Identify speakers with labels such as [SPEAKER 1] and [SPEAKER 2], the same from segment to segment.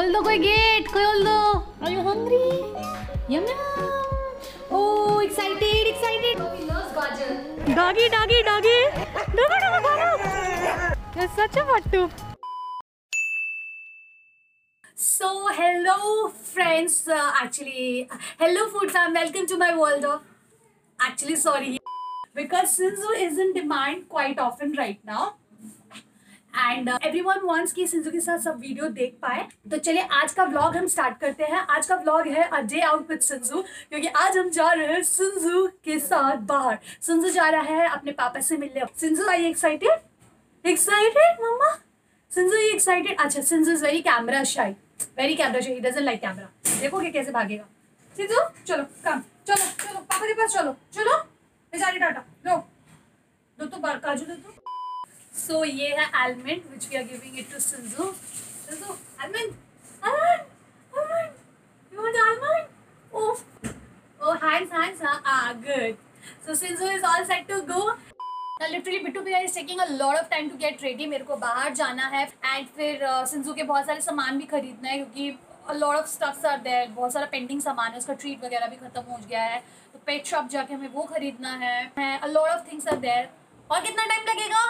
[SPEAKER 1] खोल दो कोई गेट, खोल दो। Are you hungry? Yum yum. Oh, excited, excited. He loves gajar. Doggy, doggy, doggy. Doggy, doggy, doggy. You're such a vattu. So, hello friends. Hello food fam. Welcome to my world of. Actually, sorry. Because Sinzu is in demand quite often right now. And everyone wants कि Shinzo के साथ सब video देख पाए। तो चलिए आज का व्लॉग हम स्टार्ट करते हैं। आज का व्लॉग है a day out with Shinzo, क्योंकि आज हम जा रहे हैं सिंजू के साथ बाहर। सिंजू जा रहा है अपने पापा से मिलने। Shinzo I excited? Excited mama? Shinzo I excited? अच्छा, Shinzo is very camera shy, very camera shy, he doesn't like camera. देखोगे कैसे भागेगा सिंजू। चलो कम, चलो चलो पापा के पास, चलो चलो बेचारी टाटा लो, दो तो काजू दो तो। So ये है almond which we are giving it to Sinzu. Sinzu, almond, almond, almond. You want almond? Oh, hands, good. So Sinzu is all set to go. Now literally Bittu भैया is taking a lot of time to get ready. मेरे को बाहर जाना है and फिर Sinzu के बहुत सारे सामान भी खरीदना है, क्योंकि a lot of stuffs are there. बहुत सारा पेंडिंग सामान है, उसका ट्रीट वगैरह भी खत्म हो गया है, तो पेट शॉप जाके हमें वो खरीदना है। A lot of things are there. और कितना टाइम लगेगा?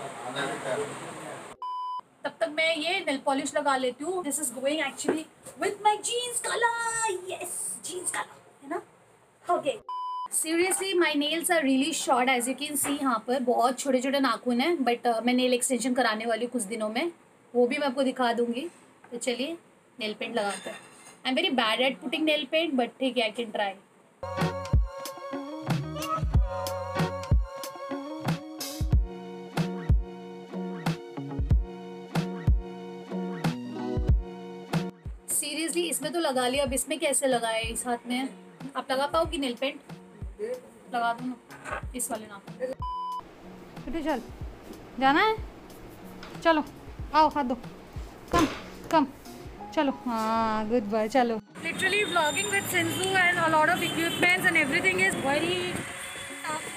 [SPEAKER 1] तब तक मैं ये नेल पॉलिश लगा लेती हूँ। This is going actually with my jeans colour. Yes, jeans colour है ना। Okay, seriously my nails are really short, as you can see. यहाँ पर बहुत छोटे छोटे नाखून हैं, बट मैं नेल एक्सटेंशन कराने वाली हूँ कुछ दिनों में, वो भी मैं आपको दिखा दूंगी। तो चलिए नेल पेंट लगाते हैं। I am very bad at putting nail paint, but ठीक है, आई कैन ट्राई। सीरियसली इसमें तो लगा लिया, अब इसमें कैसे लगाए? इस हाथ में आप लगा पाओगी नेल पेंट? लगा दो ना इस वाले नाम। चल जाना है, चलो आओ हाथ दो, कम कम चलो। हाँ गुड बाय, चलो। Literally vlogging with Shinzo and a lot of equipments and everything is very tough.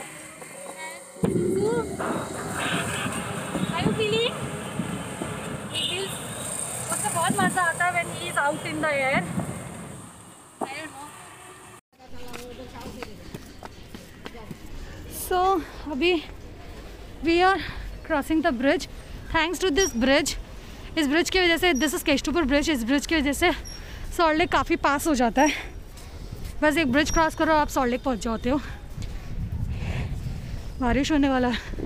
[SPEAKER 1] Are you feeling? बहुत मज़ा आता है when he is out in the air. I don't know. So अभी we are crossing the bridge. Thanks to this bridge, इस bridge की वजह से, this is Keshtopur bridge, इस ब्रिज की वजह से सॉल्ट लेक काफ़ी पास हो जाता है। बस एक ब्रिज क्रॉस करो आप सॉल्ट लेक पहुँच जाते हो। बारिश होने वाला है।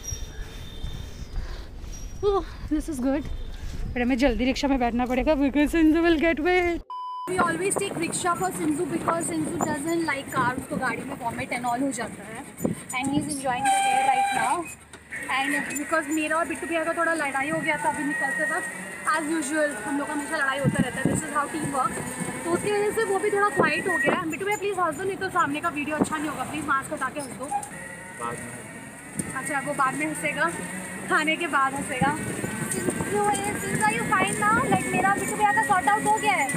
[SPEAKER 1] Oh this is good. पर हमें जल्दी रिक्शा में बैठना पड़ेगा because Shinzo will get wet. We always take rickshaw for Shinzo because Shinzo doesn't like car, उसको गाड़ी में वॉमिट एंड ऑल हो जाता है। And he is enjoying the air right now. And because मेरा और बिट्टू भैया का थोड़ा लड़ाई हो गया था अभी निकलते वक्त। एज यूजुअल हम लोग का हमेशा लड़ाई होता रहता है, this is how team work. तो उसकी वजह से वो भी थोड़ा क्वाइट हो गया है। बिट्टू भैया प्लीज़ हंस दो, नहीं तो सामने का वीडियो अच्छा नहीं होगा। प्लीज़ मास्क हटा के हंस दो। अच्छा वो बाद में हंसेगा, खाने के बाद हंसेगा। Are you fine now? Like मेरा बिट्टू भैया का सॉर्ट आउट हो गया है।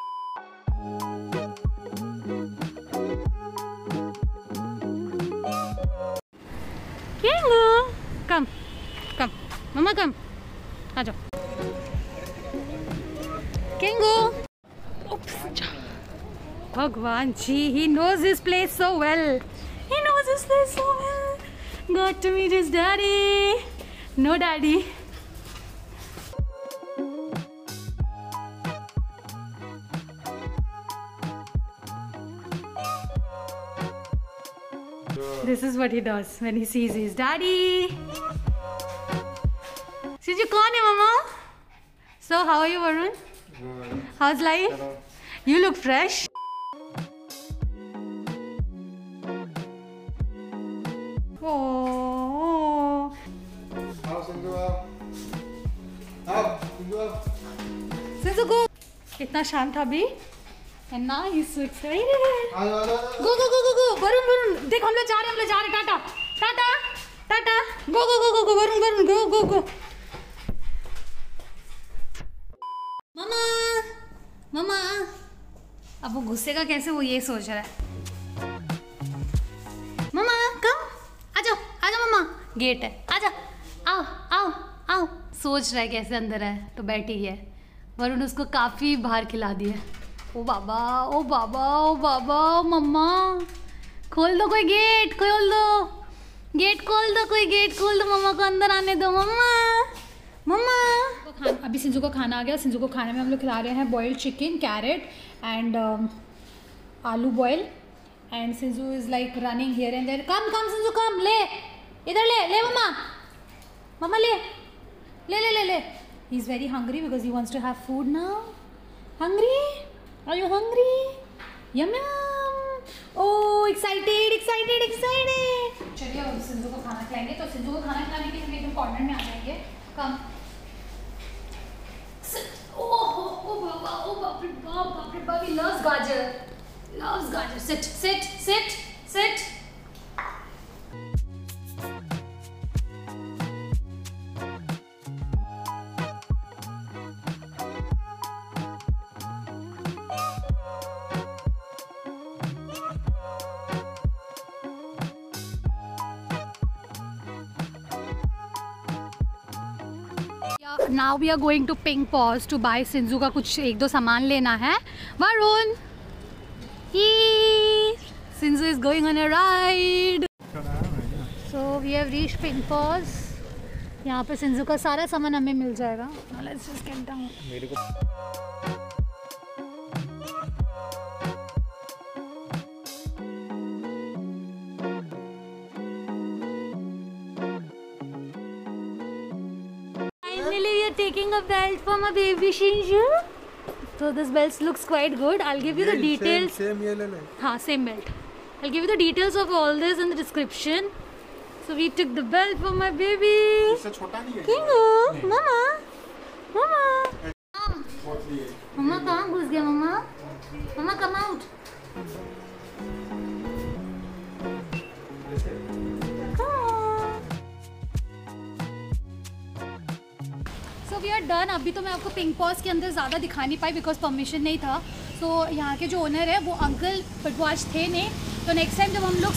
[SPEAKER 1] Kingu, come, come, mama come, आ जाओ। Kingu, oops, भगवान जी, he knows his place so well. He knows his place so well. Got to meet his daddy. No daddy. This is what he does when he sees his daddy. Sinju, कौन है mama? So how are you, Varun? Good. How's life? Hello. You look fresh. Oh. How Sinju? How Sinju? Sinju go. कितना शांत था अभी। And now he's so excited. Go go go go go. Varun देख हम लोग जा रहे हैं, Tata Tata Tata. go go go go go Varun go go go। मम्मा मम्मा, अब वो गुस्सेगा कैसे, वो ये सोच रहा है। मम्मा कम, आ जाओ मम्मा, गेट है, आ जाओ, आओ आओ आओ। सोच रहा है कैसे अंदर है, तो बैठी है। वरुण उसको काफ़ी बाहर खिला दिए। ओ बाबा ओ बाबा ओ बाबा ओ मम्मा, खोल दो कोई गेट, खोल दो गेट, खोल दो कोई गेट, खोल दो, मम्मा को अंदर आने दो। मम्मा मम्मा। अभी सिंजू का खाना आ गया। सिंजू को खाने में हम लोग खिला रहे हैं boiled chicken, carrot and aloo boil. And Shinzo is like running here and there. Come come Shinzo come, ले इधर, ले ले मम्मा, मम्मा ले ले ले ले ले। He is very hungry because he wants to have food now. Hungry? Are you hungry? Yum yum. Oh excited excited excited. चलिए अब सिंजू को खाना खिलाएंगे। तो सिंजू को खाना खिलाने के लिए हम एकदम कॉर्नर में आ जाएंगे। कम। ओह ओ बाबा, ओ बाप रे बाप, बाप रे बाप, he loves gajar, loves gajar. Sit, sit, sit, sit. Now we are going to Pink Paws to buy Shinzo का कुछ एक दो सामान लेना है। Varun, Sinzu is going on a ride. So we have reached Pink Paws. यहाँ पे सिंजू का सारा सामान हमें मिल जाएगा। Now let's just get down. Finally we are taking a belt for my baby Shinju. So this belt looks quite good. I'll give you the details. Same yellow. हाँ, same belt. I'll give you the details of all this in the description. So we took the belt for my baby. इससे छोटा नहीं है। Kingo, mama, mama. मम्मा कहाँ घुस गया मम्मा? मम्मा come out. So we are done. अभी तो मैं आपको पिंक पॉज के अंदर ज़्यादा दिखा नहीं पाई बिकॉज परमिशन नहीं था। तो यहाँ के जो ओनर है वो अंकल बटवाज थे नहीं। तो नेक्स्ट टाइम जब हम लोग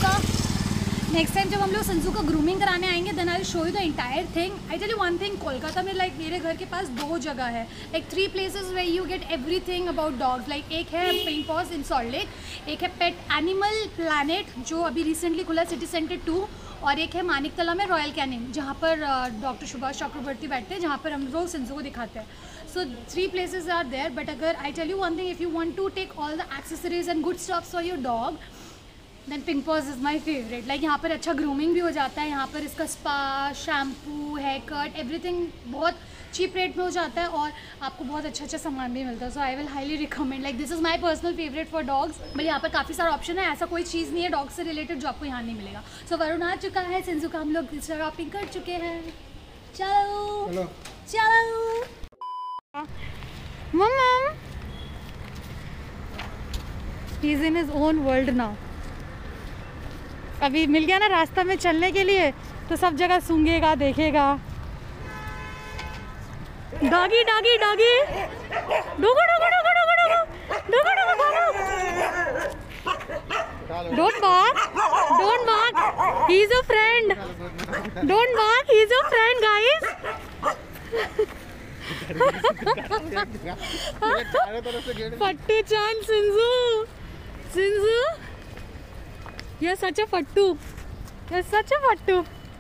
[SPEAKER 1] सिंजू का ग्रूमिंग कराने आएंगे then I will show you the entire thing. I tell you one thing, Kolkata में लाइक मेरे घर के पास 2 जगह है, like 3 places where you get everything about dogs. Like एक है Pink Paws in Salt Lake, एक है पेट एनिमल प्लानेट जो अभी रिसेंटली खुला सिटी सेंटर 2, और एक है मानिकतला में रॉयल कैनिन जहाँ पर डॉक्टर सुभाष चक्रवर्ती बैठते हैं, जहाँ पर हम लोग सिंजू को दिखाते हैं। So 3 places are there. But अगर I tell you one thing, if you want to take all the accessories and good stuffs for your dog then Pink Paws is my favourite. Like यहाँ पर अच्छा grooming भी हो जाता है, यहाँ पर इसका spa, shampoo, hair cut, everything बहुत चीप रेट में हो जाता है और आपको बहुत अच्छा अच्छा सामान भी मिलता है। So I will highly recommend, like this is my personal favourite for dogs. But यहाँ पर काफ़ी सारा ऑप्शन है, ऐसा कोई चीज़ नहीं है डॉग से रिलेटेड जो आपको यहाँ नहीं मिलेगा। सो वरुण आ चुका है, सिंजू का हम लोग शॉपिंग कर चुके हैं। चलो चलो mama, he is in his own world now. अभी मिल गया ना रास्ता में चलने के लिए तो सब जगह सूंघेगा, देखेगा। Doggy doggy doggy, doggo doggo doggo doggo doggo doggo doggo, don't bark, he is your friend, don't bark, he is your friend guys. फट्टू चांद Shinzo, you're such a fattu, you're such a fattu.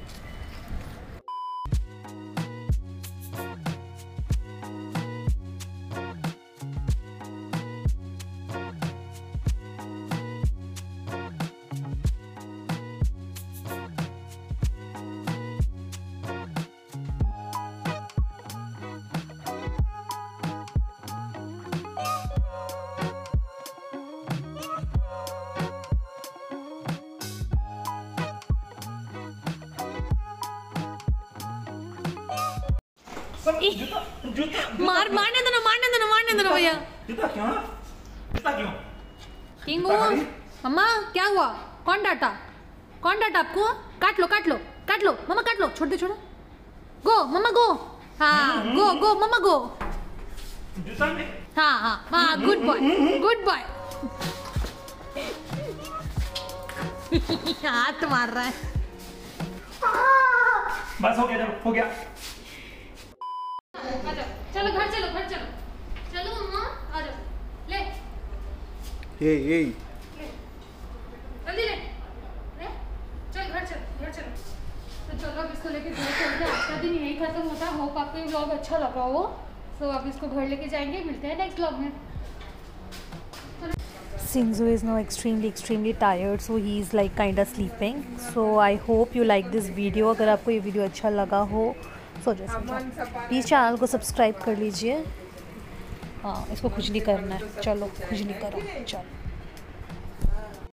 [SPEAKER 1] मारने दो भैया। किंगू, मम्मा क्या हुआ? कौन डांटा आपको? काट लो मम्मा, काट लो, छोड़ दो। गो मम्मा गो, हाँ गो मम्मा गो, हाँ गुड बॉय। हाथ मार रहा है।
[SPEAKER 2] बस हो गया।
[SPEAKER 1] चलो घर चलो।
[SPEAKER 2] Hey.
[SPEAKER 1] जल्दी ले चल घर चल। तो चलो अब इसको लेके घर चलते, आज का दिन यही खत्म होता है। होप आपको ये व्लॉग अच्छा लगा हो। सो अब इसको घर लेके जाएंगे, मिलते हैं नेक्स्ट व्लॉग में।
[SPEAKER 3] Shinzo is now extremely tired, so he is like kind of sleeping. So I hope you like this video. अगर आपको ये वीडियो अच्छा लगा हो सो प्लीज़ चैनल को सब्सक्राइब कर लीजिए। हाँ, इसको खुजली करना है, चलो खुजली करो, चलो।